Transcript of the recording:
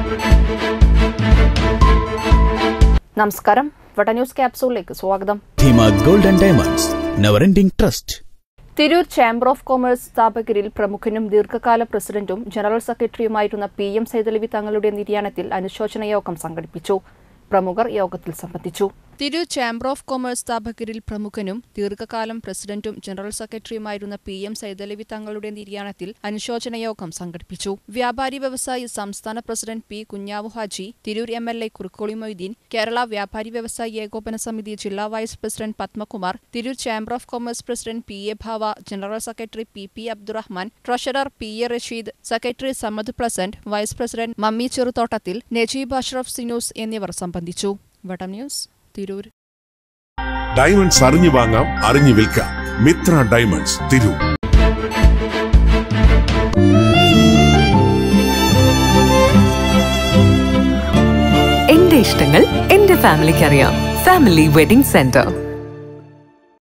നമസ്കാരം, വട ന്യൂസ് ക്യാപ്സൂളിലേക്ക് സ്വാഗതം. Gold and diamonds, never ending trust. Tirur chamber of commerce സ്ഥാപകരിൽ പ്രമുഖനും ദീർഘകാല പ്രസിഡന്റും ജനറൽ സെക്രട്ടറിയുമായിരുന്ന PM സൈദലവി തങ്ങളുടെ നിര്യാണത്തിൽ അനുശോചന യോഗം സംഘടിപ്പിച്ചു. പ്രമുഖർ യോഗത്തിൽ സംബന്ധിച്ചു. തിരൂർ ചേംബർ ഓഫ് കൊമേഴ്സ് സ്ഥാപകരിൽ പ്രമുഖനും ദീർഘകാലം പ്രസിഡന്റും ജനറൽ സെക്രട്ടറിയുമായിരുന്ന PM സൈദലവി തങ്ങളുടെ നിര്യാണത്തിൽ അനുശോചന യോഗം സംഘടിപ്പിച്ചു. വ്യാപാരി വ്യവസായി സംസ്ഥാന president P. Kunhavu Haji, Tirur MLA Kurukkoli Moideen, Kerala വ്യാപാരി വ്യവസായി ഏകോപന സമിതി ജില്ലാ vice president Padmakumar, Tirur chamber of commerce president PA Bava, general secretary PP Abdurahman, treasurer PA Rasheed, secretary Samad Pleasant, vice president Mammi ചെറുതോട്ടത്തിൽ, നജീബ് അഷ്റഫ് സിനൂസ് എന്നിവർ സംബന്ധിച്ചു. വടം ന്യൂസ്, തിരൂർ. ഡയമണ്ട്സ് അറിഞ്ഞു വാങ്ങാം, അറിഞ്ഞു വിൽക്കാം. മിത്ര ഡയമണ്ട്സ്, തിരൂർ. എന്റെ ഇഷ്ടങ്ങൾ എന്റെ ഫാമിലിക്ക് അറിയാം. Family wedding centre.